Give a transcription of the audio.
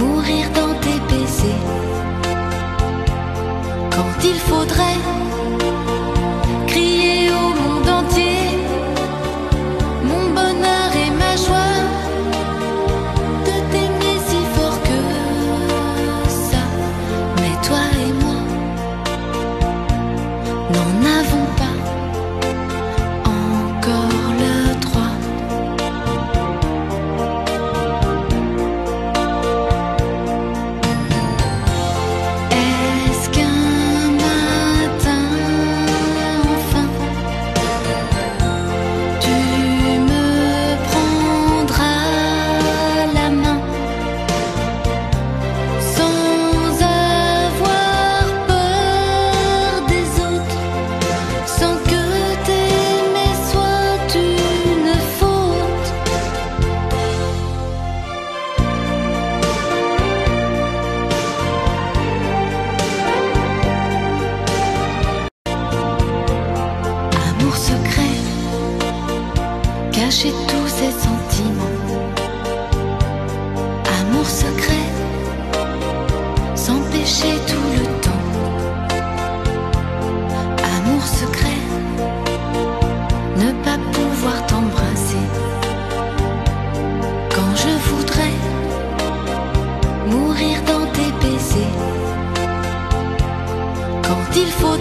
mourir dans tes baisers. Quand il faudrait crier au monde entier mon bonheur et ma joie, de t'aimer si fort que ça. Mais toi et moi n'en avons pas encore le droit. Est-ce qu'un matin enfin tu me prendras la main sans avoir peur des autres, sans que t'aimer soit une faute? Amour secret, cacher tous ses sentiments. Amour secret, s'empêcher tout le temps. Amour secret, ne pas pouvoir t'embrasser. Quand je voudrais mourir dans tes baisers. Quand il faut